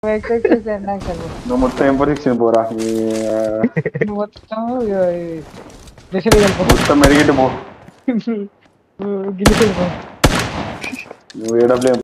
excess ఎండాక నువ్వు మొత్తం ఏం పొజిక్షన్ పోరా మొత్తం దశలు కలిపో మొత్తం మెరిగిட்டு పో గిల్లి సైడ్ పో నువ్వు ఏడబ్ల్యూ